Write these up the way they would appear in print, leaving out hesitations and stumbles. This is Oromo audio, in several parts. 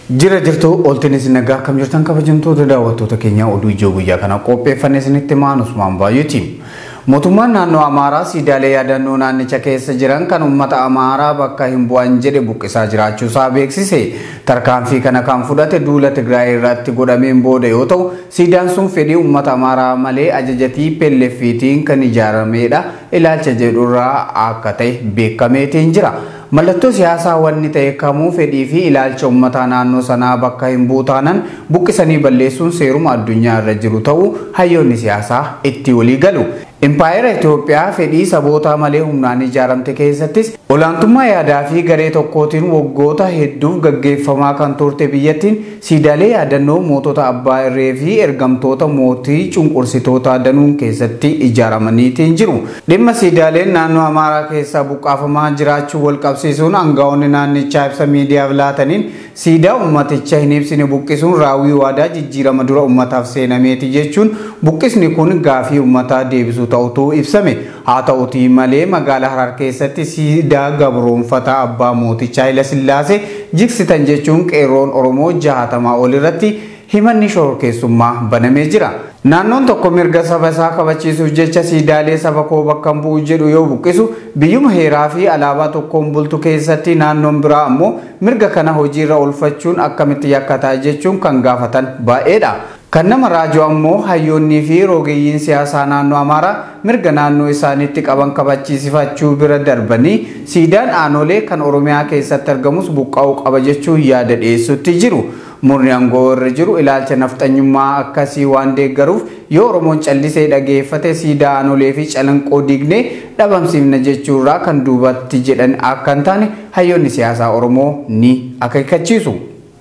Jira jirtu oltiin isin nagaa kam jirtan kabajamtoota daawwattoota keenya oduu ijoo guyyaa kana qopheeffannee isinitti himaan Usmaan Baay'ooti. Mootummaan naannoo Amaaraa siidaalee yaadannoo naannicha keessa jiran kan uummata Amaaraa bakka hin bu'an jedhe buqqisaa jiraachuusaa beeksise. Tarkaanfii kana kan fudhate duula Tigraay irratti godhameen booda yoo ta'u, siidaan sun fedhii uummata Amaaraa malee ajajatii PLFtiin kan ijaaramedha. Ilaalcha jedhurraa akka ta'e beekameetiin jira. Mallattoo siyaasaa wanni ta'e kamuu fedhii fi ilaalcha uummataa naannoo sanaa bakka hin buutaanan buqqisanii balleessuun seeruma addunyaa irra jiru ta'uu hayyoonni siyaasaa itti walii galu. Impaayera Itoophiyaa fedhii sabootaa malee humnaan ijaaramte keessattis olaantummaa yaadaa fi garee tokkootiin waggoota hedduuf gaggeeffamaa kan turte biyyattiin siidaalee yaadannoo mootota abbaa irree fi ergamtoota mootii cunqursitoota danuun keessatti ijaaramaniitiin jiru. Dhimma siidaaleen naannoo Amaaraa keessaa buqqaafamaa jiraachuu wal qabsiisuun aangaa'onni naannichaa ibsa miidiyaaf laataniin siidaa ummaticha hin ibsine buqqisuun raawwii waadaa jijjiirama dura ummataaf seenameeti jechuun buqqisni kun gaafii ummataa deebisuu ta'utu ibsame. Haa ta'utii malee magaalaa Harar keessatti siidaa gabroonfataa abbaa mootichaa Haayile Sillaasee jiksitan jechuun qeerroon Oromoo 60 ol irratti himanni shororkeessummaa banamee jira. Naannoon tokko mirga saba isaa kabachiisuuf jecha siidaalee saba koo bakka bu'u jedhu yoo buqqisu biyyuma heeraa fi alaabaa tokkoon bultu keessatti naannoon biraa ammoo mirga kana hojiirra oolfachuun akkamitti yakkataa jechuun kan gaafatan baay'eedha. Kan nama raajuu ammoo hayyoonnii fi rogeeyyiin siyaasaa naannoo Amaaraa mirga naannoo isaaniitti qaban kabachiisifachuu bira darbanii siidaan aanolee kan Oromiyaa keessatti argamus buqqa'uu qaba jechuun yaada dhiyeessutti jiru. Murni aangoo irra jiru ilaalcha nafxanyummaa akkasii waan deeggaruuf yoo Oromoon callisee dhageeffate siidaa aanolee fi calanqoo diignee dhabamsiifna jechuurraa kan duubatti jedhan akka hin taane hayyoonni siyaasaa Oromoo ni akeekkachiisu.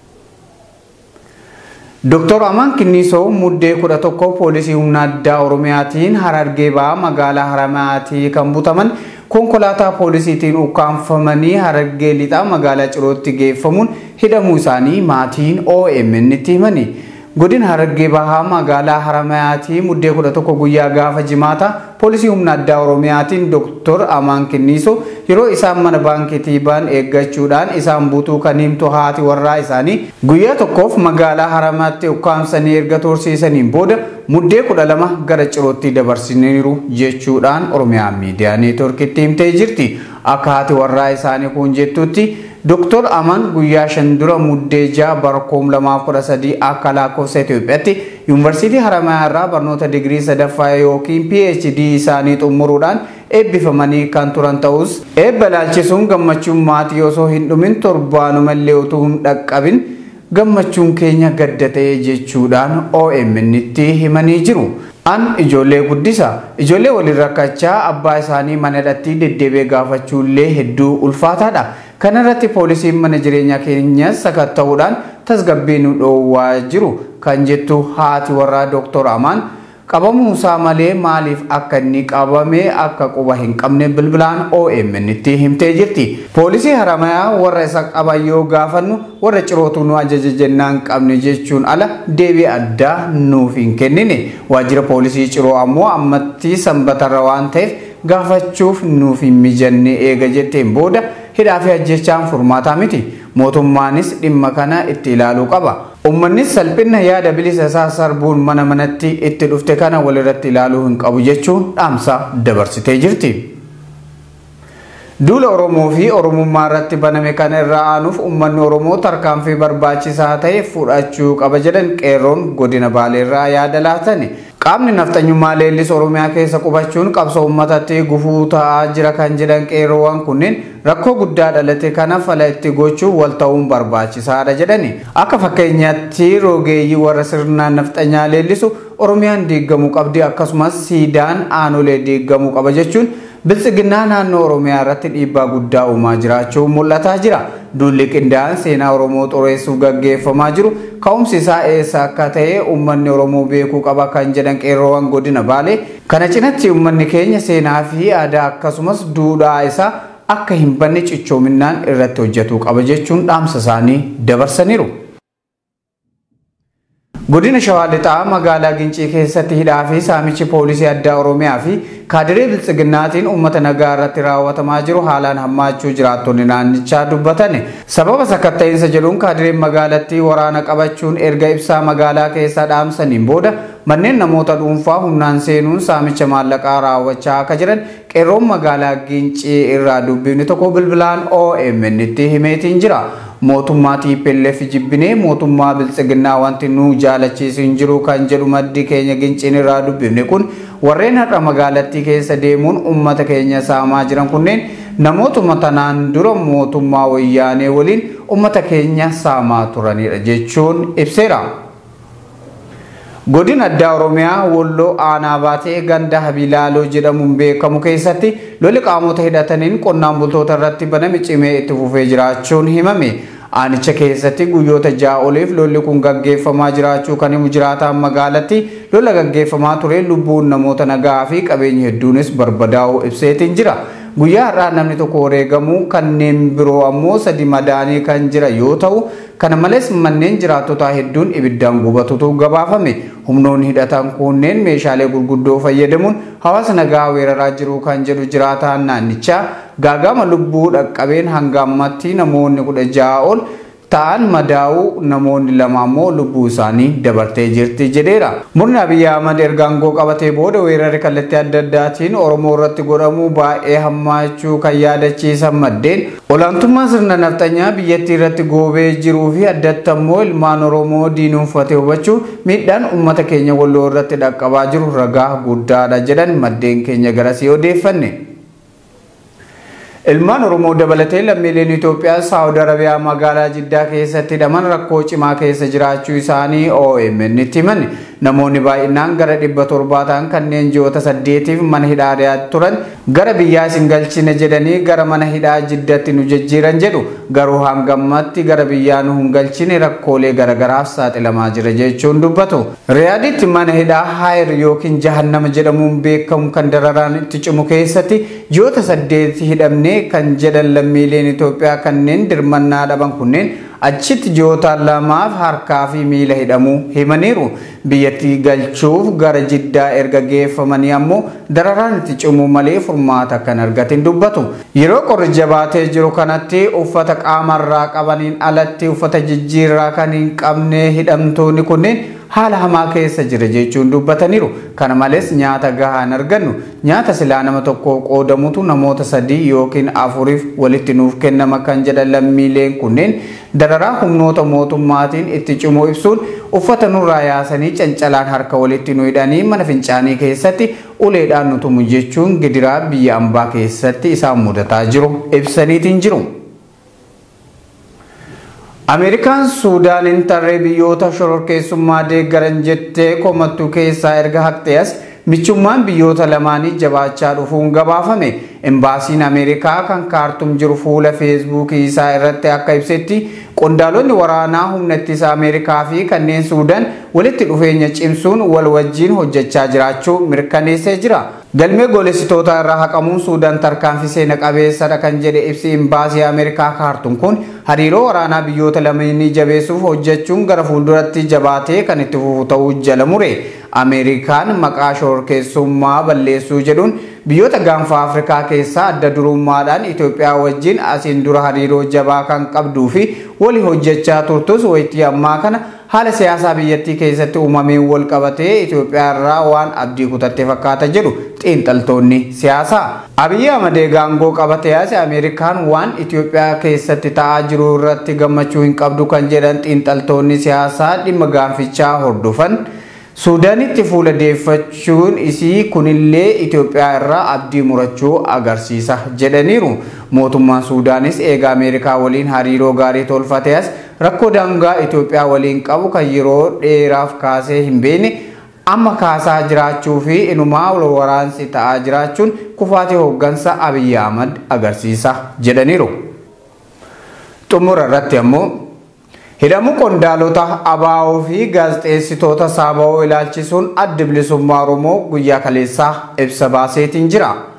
Dr. Amaan Kinnisoo muddee 11 poolisii humna addaa Oromiyaatiin Harargee ba'aa magaalaa Haramaatii kan butaman konkolaataa poolisiitiin ukkaanfamanii Harargee lixaa magaalaa Cirootti geeffamuun hidhamuu isaanii maatiin OMN itti himani. Godina Harargee bahaa magaalaa Haramaatii muddee 11 guyyaa gaafa jimaata poolisii humna addaa Oromiyaatiin Dr. Amaan Kinnisoo yeroo isaan mana baankiitii ba'an eeggachuudhaan isaan butuu kan himtu haati warraa isaanii guyyaa tokkoof magaalaa Haramaatti ukkaamsanii erga tursiisaniin booda muddee 12 gara Cirootti dabarsaniiru jechuudhaan Oromiyaa Miidiyaa Neetworkitti himtee jirti. Akka haati warraa isaanii kun jettutti Dr. Amaan guyyaa 5 dura muddee 6 bara 2013 akka lakkoofsa Itoophiyaatti Yuunivarsiitii Haramayaa irraa barnoota digirii sadaffaa yookiin PhD isaanii xumuruudhaan eebbifamanii kan turan ta'us eebba laalchisuun gammachuun maatii osoo hin dhumin torbaanumallee utuu hin dhaqqabin gammachuun keenya gadda ta'e jechuudhaan OMN itti himanii jiru. An ijoollee guddisa ijoollee waliin rakkachaa abbaa isaanii manadhatti deddeebee gaafachuullee hedduu ulfaataadha. Kana irratti poolisiin mana jireenyaa keenya sakatta'uudhaan tasgabbii nu dhoowwaa jiru kan jettu haati warraa Dr. Amaan qabamuu isaa malee maaliif akka inni qabame akka quba hin qabne bilbilaan OMN itti himtee jirti. Poolisii Haramayaa warra isa qaban yoo gaafannu warra Cirootu nu ajaja jennaan qabne jechuun ala deebii addaa nuuf hin kennine. Waajjira poolisii Ciroo ammoo ammatti sanbatarra waan ta'eef gaafachuuf nuuf hin mijanne eega jetteen booda hidhaa fi ajjechaan furmaataa miti. Mootummaanis dhimma kana itti ilaaluu qaba. Uummannis salphina yaada bilisa isaa sarbuun mana manatti itti dhufte kana walirratti ilaaluu hin qabu jechuun dhaamsa dabarsitee jirti. Duula Oromoo fi Oromummaa irratti baname kana irraa aanuuf uummanni Oromoo tarkaanfii barbaachisaa ta'e fudhachuu qaba jedhan qeerroon godina Baalee irraa yaada laatani. Qaamni nafxanyummaa leellis Oromiyaa keessa qubachuun qabsoo uummatatti gufuu ta'aa jira kan jedhan qeerroowwan kunneen rakkoo guddaa dhalate kana fala itti gochuuf wal ta'uun barbaachisaadha jedhani. Akka fakkeenyaatti rogeeyyii warra sirnaan nafxanyaa leellisu Oromiyaan diigamuu qabdi akkasumas siidaan aanolee diigamuu qaba jechuun biltsiginnaa naannoo Oromiyaa irratti dhiibbaa guddaa uumaa jiraachuu mul'ataa jira. Duulli qindaa'aan seenaa Oromoo xureessuuf gaggeeffamaa jiru ka'umsi isaa eessa akka ta'e uummanni Oromoo beekuu qaba kan jedhan qeerroowwan godina Baalee. Kana cinatti uummanni keenya seenaa fi aadaa akkasumas duudhaa isaa akka hin banne cichoominaan irratti hojjetuu qaba jechuun dhaamsa isaanii dabarsaniiru. Godina Shawaa Lixaa magaalaa Gincii keessatti hidhaa fi saamichi poolisii addaa Oromiyaa fi kaadiree biltsiginnaatiin uummata nagaa irratti raawwatamaa jiru haalaan hammaachuu jiraattonni naannichaa dubbatan. Sababa sakatta'insa jedhuun kaadireen magaalattii waraana qabachuun erga ibsaa magaalaa keessaa dhaamsaniin booda manneen namoota dhuunfaa humnaan seenuun saamicha maallaqaa raawwachaa akka jiran qeerroon magaalaa Gincii irraa dubbifni tokko bilbilaan OMN itti himeetiin jira. Mootummaa TPLF jibbinee mootummaa biltsiginnaa wanti nu jaalachiisu hin jiru kan jedhu maddi keenya Ginciin irraa dubbifne kun warreen har'a magaalattii keessa deemuun uummata keenya saamaa jiran kunneen namootuma tanaan dura mootummaa wayyaanee waliin uummata keenya saamaa turanidha jechuun ibseera. Godina addaa Oromiyaa Walloo aanaa baatee ganda Habilaaloo jedhamuun beekamu keessatti lolli qaamota hidhataniin qonnaan bultoota irratti baname cimee itti fufee jiraachuun himame. Aanicha keessatti guyyoota 6 oliif lolli kun gaggeeffamaa jiraachuu kan himu jiraataan magaalatti lola gaggeeffamaa ture lubbuun namoota nagaa fi qabeenyi hedduunis barbadaa'uu ibseetiin jira. Guyyaa har'aa namni tokko wareegamuu kanneen biroo ammoo 3 madaanii kan jira yoo ta'u kana malees manneen jiraattotaa hedduun ibiddaan gubatutu gabaafame. Humnoonni hidhatan kunneen meeshaalee gurguddoo fayyadamuun hawaasa nagaa weeraraa jiru kan jedhu jiraataan naannichaa gaagama lubbuu dhaqqabeen hanga ammatti namoonni 16 ol ta'an madaa'uu namoonni 2 ammoo lubbuu isaanii dabartee jirti jedheera. Murni Abiy Ahmed erga aangoo qabatee booda weerarri kallattii adda addaatiin Oromoo irratti godhamu baay'ee hammaachuu kan yaadachiisan maddeen olaantummaa sirna nafxanyaa biyyattii irratti goobee jiruu fi addatti ammoo ilmaan Oromoo diinuunfatee hubachuu miidhaan uummata keenya Walloo irratti dhaqqabaa jiru ragaa guddaadha jedhan maddeen keenya garasii odeeffanne. Ilmaan Oromoo dabalatee lammiileen Itoophiyaa Saawud Arabiyaa magaalaa Jiddaa keessatti hidhaman rakkoo cimaa keessa jiraachuu isaanii OMN itti himan. Namoonni baay'inaan gara 700 ta'an kanneen ji'oota 8tiif mana hidhaa dhiyaatanii turan gara biyyaa isin galchine jedhanii gara mana hidhaa Jiddatti nu jijjiiran jedhu. Garuu hanga ammatti gara biyyaa nu hin galchine rakkoolee garagaraaf saaxilamaa jira jechuun dubbatu. Riyaaditti mana hidhaa Hayr yookiin Jahannama jedhamuun beekamu kan dararaan itti cimu keessatti ji'oota 8 hidhamne kan jedhan lammiileen Itoophiyaa kanneen dirmannaa dhaban kunneen achitti ji'oota 2 harkaa fi miila hidhamuu himaniiru. Biyyattii galchuuf gara Jiddaa erga geeffamanii ammoo dararaan itti cimu malee furmaata kan argatin dubbatu. Yeroo qorri jabaatee jiru kanatti uffata qaamarraa qabaniin alatti uffata jijjiirraa kan hin qabne hidhamtoonni kunneen haala hamaa keessa jira jechuun dubbataniiru. Kana malees nyaata gahaa hin argannu. Nyaata silaa nama tokko qoodamutu namoota 3 yookiin 4 walitti nuuf kennama kan jedhan lammiileen kunneen dararaa humnoota mootummaatiin itti cimu ibsuun uffata nurraa yaasanii cancalaan harka walitti nu hidhanii mana fincaanii keessatti uleedhaan nu tumu jechuun gidiraa biyya ambaa keessatti isaan mudataa jiru ibsaniitiin jiru. Ameerikaan Suudaanin tarree biyyoota shororkeessummaa deeggaran jettee komattuu keessaa erga haqxees michummaan biyyoota lamaanii jabaachaa dhufuun gabaafame. Embaasiin Ameerikaa kan Kaartum jiru fuula feesbuukii isaa irratti akka ibsetti qondaalonni waraanaa humna ittisa Ameerikaa fi kanneen Suudaan walitti dhufeenya cimsuun wal wajjiin hojjechaa jiraachuu mirkaneessee jira. Galmee goolessitoota irraa haqamuun Suudaan tarkaanfii seena qabeessadha kan jedhe ibsi embaasii Ameerikaa Kaartum kun hariiroo waraanaa biyyoota lameenii jabeessuuf hojjechuun gara fuulduratti jabaatee kan itti fufu ta'uu jala mure. Ameerikaan maqaa shororkeessummaa balleessuu jedhuun biyyoota gaanfa Afrikaa keessaa adda durummaadhaan Itoophiyaa wajjin asiin dura hariiroo jabaa kan qabduu fi walii hojjechaa turtus waytii ammaa kana haala siyaasaa biyyattii keessatti uumameen wal qabatee Itoophiyaa irraa waan abdii kutatte fakkaata jedhu xiinxaltoonni siyaasaa. Abiy Ahmed aangoo qabatee as Ameerikaan waan Itoophiyaa keessatti ta'aa jiru irratti gammachuu hin qabdu kan jedhan xiinxaltoonni siyaasaa dhimma gaanfichaa hordofan. Suudaanitti fuula deeffachuun isii kunillee Itoophiyaa irraa abdii murachuu agarsiisa jedhaniiru. Mootummaan Suudaanis eega Ameerikaa waliin hariiroo gaarii tolfatee as rakkoo daangaa Itoophiyaa waliin qabu kan yeroo dheeraaf kaasee hin beekne amma kaasaa jiraachuu fi inumaa wal waraansi ta'aa jiraachuun kufaatii hooggansa Abiy Ahmed agarsiisa jedhaniiru. Xumura irratti ammoo hidhamuu qondaalota ABO fi gaazexeessitoota SABO ilaalchisuun adda bilisummaa Oromoo guyyaa kaleessaa ibsa baaseetiin jira.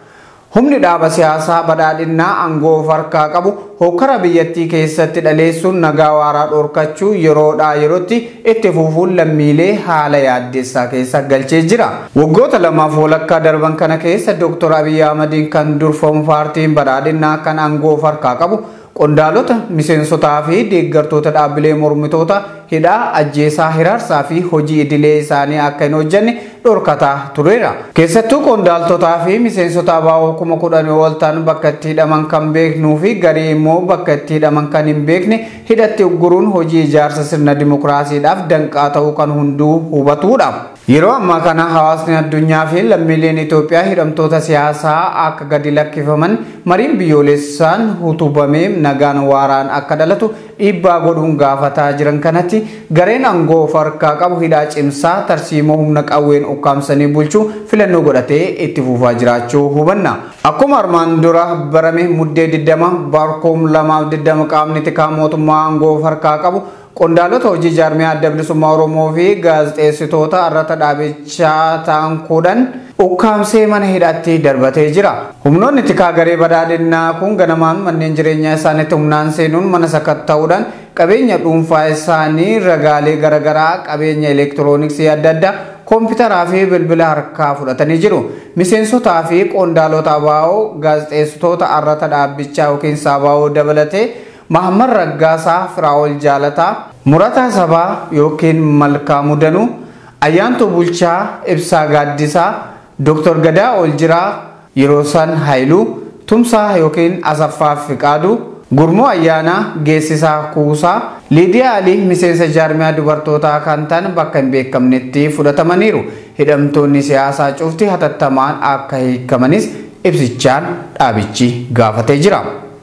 Humni dhaaba siyaasaa badhaadhinnaa aangoo farkaa qabu hokkara biyyattii keessatti dhaleessuun nagaa waaraa dhorkachuu yeroodhaa yerootti itti fufuun lammiilee haala yaaddessaa keessa galchee jira. Waggoota lamaaf walakkaa darban kana keessa Dr. Abiy Ahmediin kan durfamu paartiin badhaadhinnaa kan aangoo farkaa qabu qondaalota miseensotaa fi deeggartoota dhaabbilee mormitoota hidhaa ajjeesaa hiraarsaa fi hojii idilee isaanii akka hin hojjenne dhorkataa tureera. Keessattuu qondaaltotaa fi miseensota ABO 10,000 ol ta'an bakka itti hidhaman kan beeknuu fi garii immoo bakka itti hidhaman kan hin beekne hidhatti ugguruun hojii ijaarsa sirna dimokiraasiidhaaf danqaa ta'uu kan hunduu hubatudha. Yeroo ammaa kana hawaasni addunyaa fi lammiileen Itoophiyaa hidhamtoota siyaasaa akka gadi lakkifaman mariin biyyoolessaan utubamee nagaan waaraan akka dhalatu dhiibbaa godhuun gaafataa jiran kanatti gareen aangoo farkaa qabu hidhaa cimsaa tarsiimoo humna qawween ukkaamsanii bulchuu filannoo godhatee itti fufaa jiraachuu hubanna. Akkuma armaan dura barame muddee 20 barkoom 2020 qaamni tikaa mootummaa aangoo farkaa qabu qondaalota hojii jaarmiyaa adda bilisummaa Oromoo fi gaazexeessitoota irratti dhaabichaa ta'an 10 ukkaamsee mana hidhaatti darbatee jira. Humnoonni tikaa garee badhaadhinnaa kun ganamaan manneen jireenyaa isaaniitti humnaan seenuun mana sakatta'uudhaan qabeenya dhuunfaa isaanii ragaalee garaagaraa qabeenya elektirooniksii adda addaa kompiitaraa fi bilbila harkaa fudhatanii jiru. Miseensotaa fi qondaalota ABO gaazexeessitoota irratti dhaabichaa yookiin ABO dabalatee Mahammad Raggaasaa Firaa'ol Jaalataa Murataa Sabaa yookiin Malkaamuu Danuu Ayyaantuu Bulchaa Ibsaa Gaaddisaa Dr. Gadaa Oljiraa Yeroosan Haayiluu Tumsaa yookiin Asaffaa Fiqaaduu Gurmoo Ayyaanaa Geessisaa Kuusaa Liidiyaa Alii miseensa jaarmiyaa dubartootaa kan ta'an bakka hin beekamnetti fudhatamaniiru. Hidhamtoonni siyaasaa cufti hatattamaan akka hiikamanis ibsichaan dhaabichi gaafatee jira.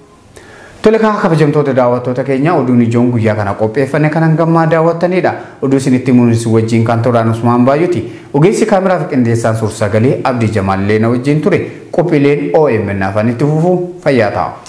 Toleka kabajamtoota daawwattoota keenya oduun ijoon guyyaa kana qopheeffanne kan hangamaa daawwattanidha. Oduu isinitti muunisi wajjin kan turaan Usmaan Baayyooti. Ogeessi kaameraa fi qindeessaan suur-sagalee Abdii Jamaal Leena wajjin ture. Qophiileen OMN afaan itti fufuu fayyaa ta'a.